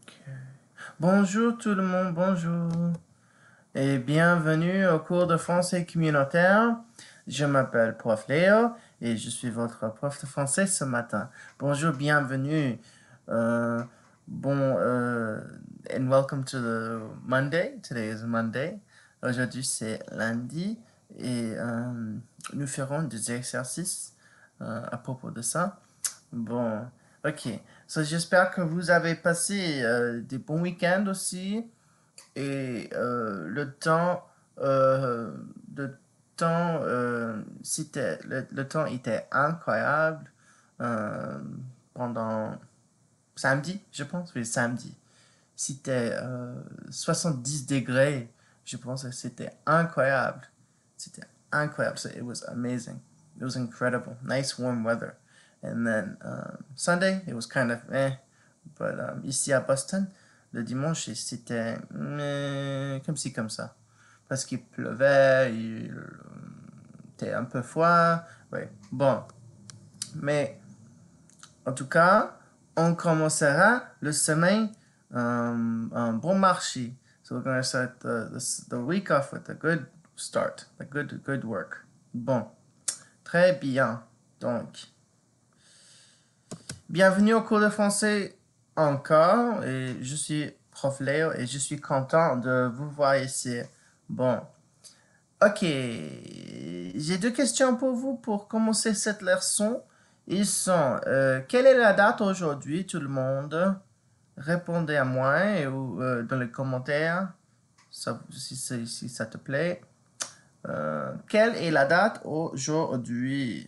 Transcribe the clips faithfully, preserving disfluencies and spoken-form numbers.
Ok. Bonjour tout le monde, bonjour. Et bienvenue au cours de français communautaire. Je m'appelle Prof Léo et je suis votre prof de français ce matin. Bonjour, bienvenue. Euh, bon, euh, and welcome to the Monday. Today is Monday. Aujourd'hui c'est lundi et euh, nous ferons des exercices euh, à propos de ça. Bon, ok. So, j'espère que vous avez passé euh, des bons week-ends aussi et euh, le temps, euh, le temps, euh, c'était, le, le temps était incroyable euh, pendant samedi, je pense, oui, samedi. C'était euh, soixante-dix degrés, je pense que c'était incroyable. C'était incroyable. So it was amazing. It was incredible. Nice warm weather. And then um, Sunday, it was kind of eh. But um, ici à Boston, le dimanche, c'était eh, comme ci, comme ça. Parce qu'il pleuvait, il euh, était un peu froid. Ouais. Bon. Mais en tout cas, on commencera le semaine um, un bon marché. So we're going to start the, the, the week off with a good start, a good, good work. Bon, très bien. Donc, bienvenue au cours de français encore. Et je suis Prof Léo et je suis content de vous voir ici. Bon, ok. J'ai deux questions pour vous pour commencer cette leçon. Ils sont, euh, quelle est la date aujourd'hui, tout le monde? Répondez à moi et, ou, euh, dans les commentaires, ça, si, si, si ça te plaît. Euh, quelle est la date aujourd'hui?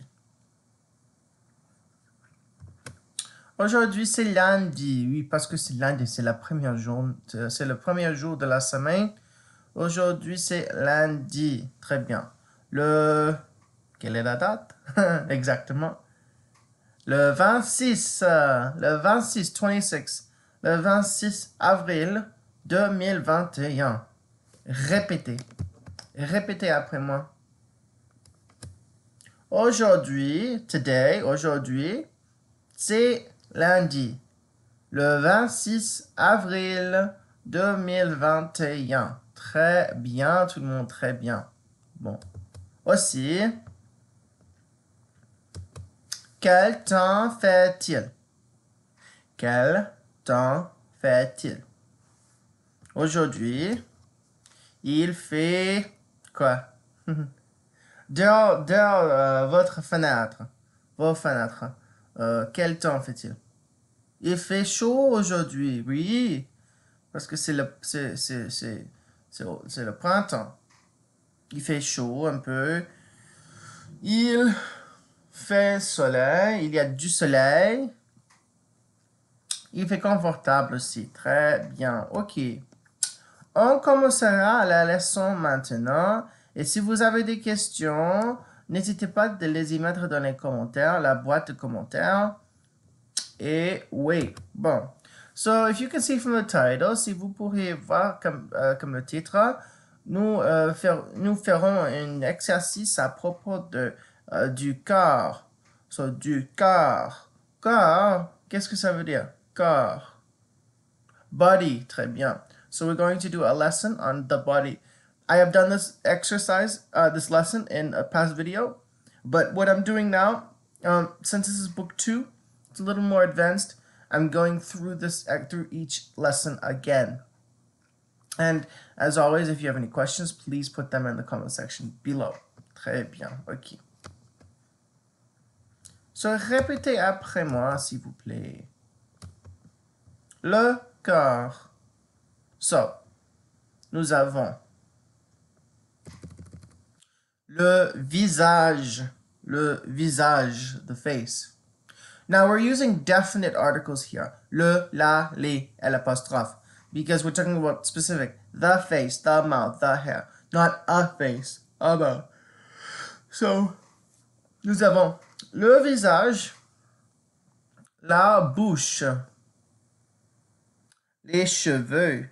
Aujourd'hui, c'est lundi. Oui, parce que c'est lundi, c'est la première jour, c'est le premier jour de la semaine. Aujourd'hui, c'est lundi. Très bien. Le... Quelle est la date? Exactement. Le vingt-six, euh, le vingt-six, vingt-six, le vingt-six avril deux mille vingt et un. Répétez. Répétez après moi. Aujourd'hui, today, aujourd'hui, c'est lundi. Le vingt-six avril deux mille vingt et un. Très bien, tout le monde, très bien. Bon. Aussi, quel temps fait-il? Quel temps fait-il? Aujourd'hui, il fait quoi? Dehors, dehors euh, votre fenêtre, vos fenêtres, euh, quel temps fait-il? Il fait chaud aujourd'hui, oui, parce que c'est le, c'est, c'est, c'est, c'est, c'est le printemps. Il fait chaud un peu. Il fait soleil, il y a du soleil. Il fait confortable aussi, très bien, ok. On commencera la leçon maintenant. Et si vous avez des questions, n'hésitez pas de les y mettre dans les commentaires, la boîte de commentaires. Et oui, bon. So, if you can see from the title, si vous pourriez voir comme, euh, comme le titre, nous, euh, faire, nous ferons un exercice à propos de, euh, du corps. So, du corps. Corps, qu'est-ce que ça veut dire? Corps. Body, très bien. So we're going to do a lesson on the body. I have done this exercise, uh, this lesson in a past video, but what I'm doing now, um, since this is book two, it's a little more advanced. I'm going through this through each lesson again. And as always, if you have any questions, please put them in the comment section below. Très bien, ok. So répétez après moi, s'il vous plaît. Le corps. So, nous avons le visage, le visage, the face. Now we're using definite articles here. Le, la, les, l'apostrophe. Because we're talking about specific. The face, the mouth, the hair. Not a face, a mouth. So, nous avons le visage, la bouche, les cheveux,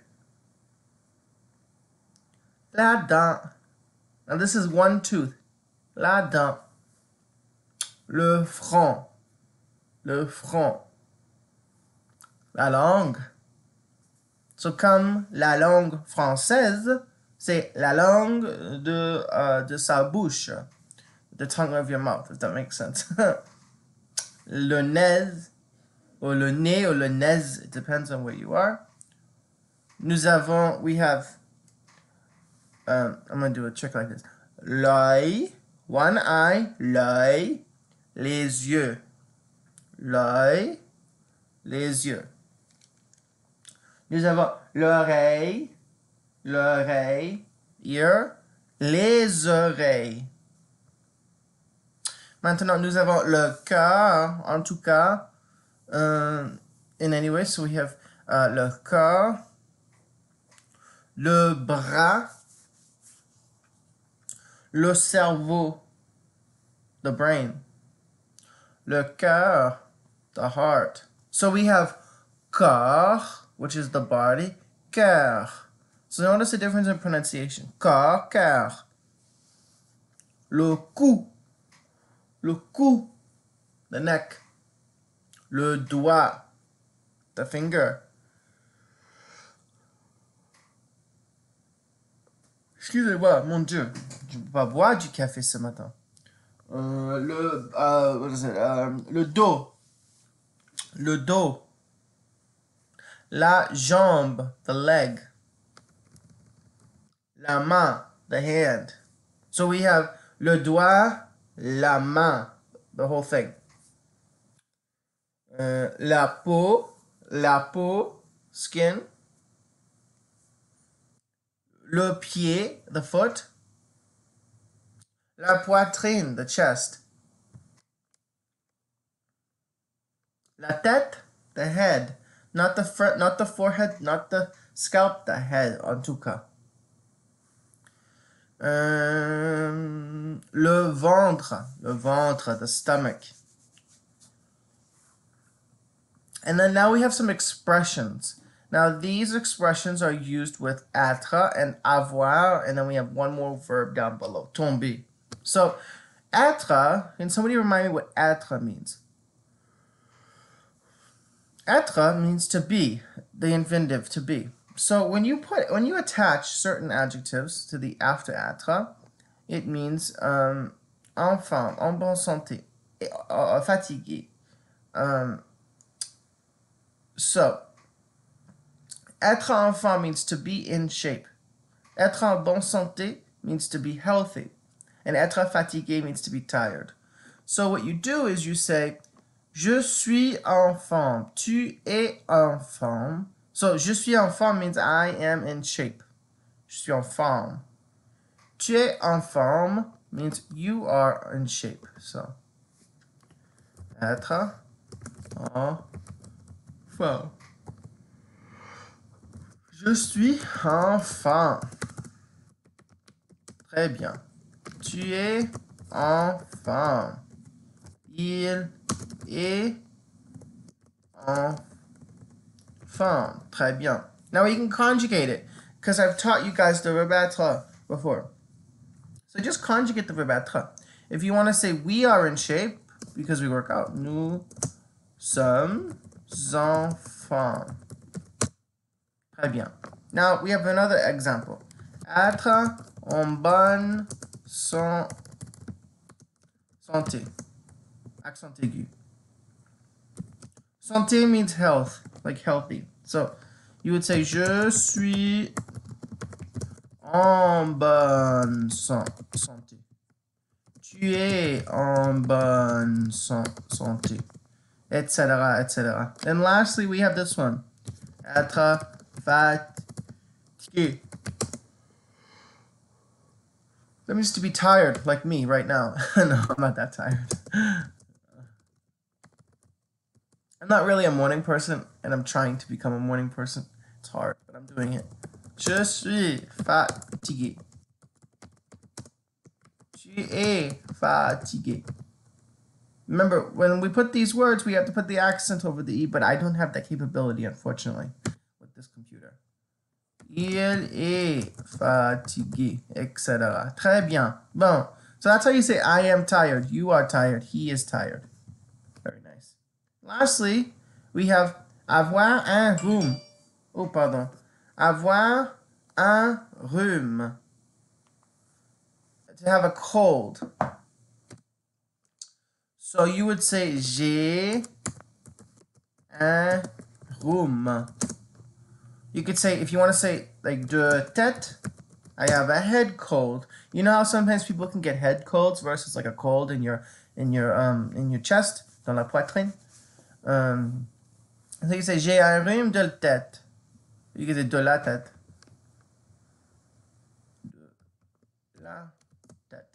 la dent. Now this is one tooth. La dent. Le front. Le front. La langue. So, comme la langue française, c'est la langue de, uh, de sa bouche. The tongue of your mouth, if that makes sense. Le nez, or le nez, or le nez, it depends on where you are. Nous avons, we have, um, I'm going to do a trick like this. L'œil, one eye, l'œil, les yeux. L'œil, les yeux. Nous avons l'oreille, l'oreille, ear, les oreilles. Maintenant, nous avons le cœur, en tout cas, uh, in any way. So we have uh, le cœur, le bras, le cerveau, the brain, le cœur, the heart. So we have corps, which is the body, cœur. So notice the difference in pronunciation. Corps, cœur. Le cou, le cou, the neck. Le doigt, the finger. Excusez-moi, mon Dieu, je ne peux pas boire du café ce matin. Euh, le, uh, what is it? Uh, le dos, le dos. La jambe, the leg. La main, the hand. So we have le doigt, la main, the whole thing. Uh, la peau, la peau, skin. Le pied, the foot. La poitrine, the chest. La tête, the head. Not the front, not the forehead, not the scalp, the head, en tout cas. Um, le ventre, le ventre, the stomach. And then now we have some expressions. Now these expressions are used with être and avoir, and then we have one more verb down below, tomber. So être, can somebody remind me what être means? Être means to be, the infinitive, to be. So when you put, when you attach certain adjectives to the after être, it means um, en forme, en bonne santé, uh, fatigué. Um, so, être en forme means to be in shape. Être en bonne santé means to be healthy. And être fatigué means to be tired. So what you do is you say, je suis en forme. Tu es en forme. So, je suis en forme means I am in shape. Je suis en forme. Tu es en forme means you are in shape. So, être en forme. Je suis en forme. Très bien. Tu es en forme. Il est en forme. Très bien. Now we can conjugate it because I've taught you guys the verb être before. So just conjugate the verb être. If you want to say we are in shape because we work out, nous sommes enfants. Très bien. Now we have another example. Être en bonne san- santé. Accent aigu. Santé means health, like healthy. So you would say je suis en bonne san- santé. Tu es en bonne san- santé, et cetera, et cetera. And lastly, we have this one. Être fatigué. That means to be tired, like me right now. No, I'm not that tired. I'm not really a morning person, and I'm trying to become a morning person. It's hard, but I'm doing it. Je suis fatigué. Tu es fatigué. Remember, when we put these words, we have to put the accent over the E, but I don't have that capability, unfortunately, with this computer. Il est fatigué, et cetera. Très bien. Bon. So that's how you say I am tired. You are tired. He is tired. Very nice. Lastly, we have avoir un rhume. Oh, pardon. Avoir un rhume. To have a cold. So you would say j'ai un rhume. You could say, if you want to say like de tête, I have a head cold. You know how sometimes people can get head colds versus like a cold in your in your um in your chest, dans la poitrine. Um, so you say j'ai un rhume de tête. You can say de la tête. De la tête.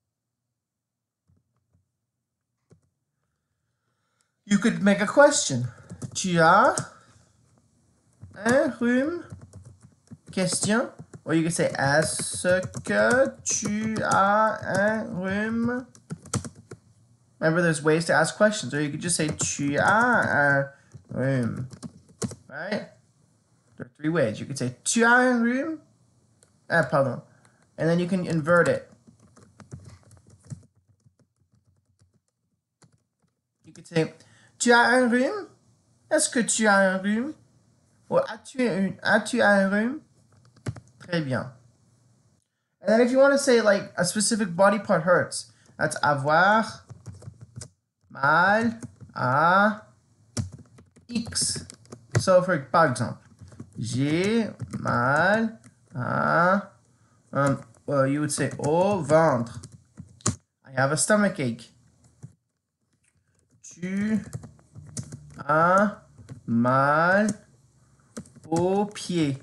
You could make a question. Tu as un rhume? Question. Or you could say, est-ce que tu as un rhume? Remember, there's ways to ask questions. Or you could just say, tu as un rhume. Right? There are three ways. You could say, tu as un rhume? Ah, pardon. And then you can invert it. You could say, tu as un rhume? Est-ce que tu as un rhume? Or as-tu un, as-tu un rhume? Très bien. And then if you want to say like a specific body part hurts, that's avoir mal à X. So for par exemple, j'ai mal à, um, well, you would say au ventre. I have a stomach ache. Tu as mal aux pieds.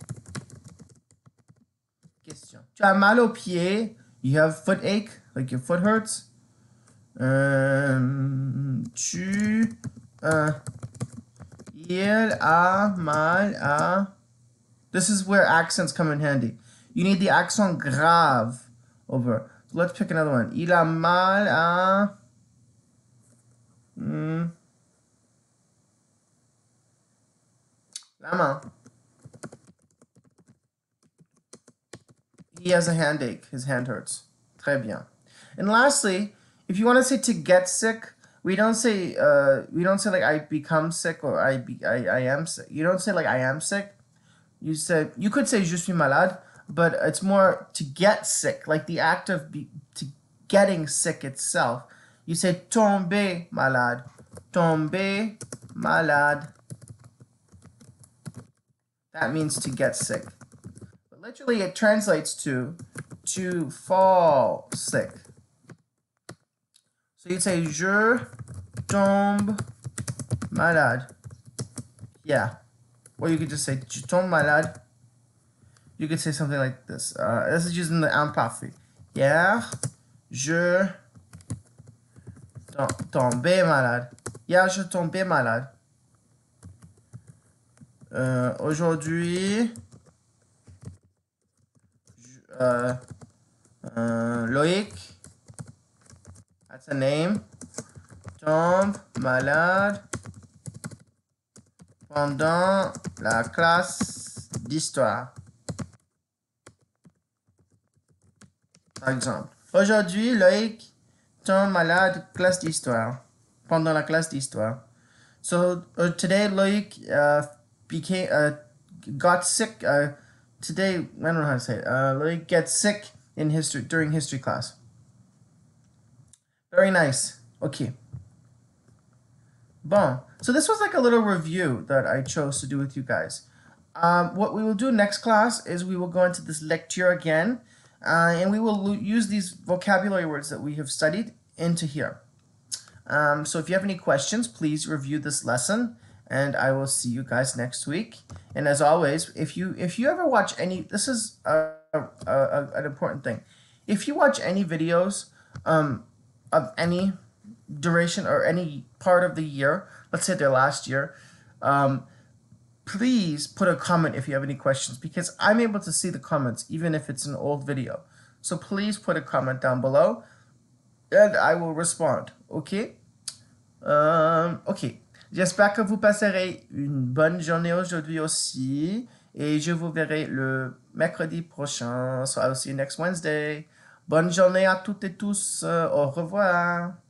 Question. Tu as mal aux pieds. You have foot ache, like your foot hurts. Um, tu, uh, il a mal à. This is where accents come in handy. You need the accent grave over. So let's pick another one. Il a mal à. Mm, la main. He has a hand ache. His hand hurts. Très bien. And lastly, if you want to say to get sick, we don't say uh we don't say like I become sick or I be I, I am sick. You don't say like I am sick. You say you could say je suis malade, but it's more to get sick, like the act of be, to getting sick itself. You say tomber malade. Tomber malade. That means to get sick. But literally it translates to to fall sick. So you'd say je tombe malade. Yeah. Or you could just say tu tombes malade. You could say something like this. Uh, this is using the imparfait. Hier, je tombé malade. Hier, je tombé malade. Euh, Aujourd'hui, euh, euh, Loïc, that's a name, tombe malade pendant la classe d'histoire. Par exemple, aujourd'hui, Loïc tombe malade classe d'histoire, pendant la classe d'histoire. So uh, today, Loïc uh, became uh, got sick. Uh, today, I don't know how to say it. Uh, Loïc gets sick in history during history class. Very nice. Okay. Bon. So this was like a little review that I chose to do with you guys. Um, what we will do next class is we will go into this lecture again, uh, and we will use these vocabulary words that we have studied into here. Um, so if you have any questions, please review this lesson, and I will see you guys next week. And as always, if you if you ever watch any, this is a, a, a, an important thing. If you watch any videos um, of any duration or any part of the year, let's say their last year, um, please put a comment if you have any questions, because I'm able to see the comments even if it's an old video. So please put a comment down below and I will respond. Okay? Um, ok. J'espère que vous passerez une bonne journée aujourd'hui aussi. Et je vous verrai le mercredi prochain. So I'll see you next Wednesday. Bonne journée à toutes et tous. Au revoir.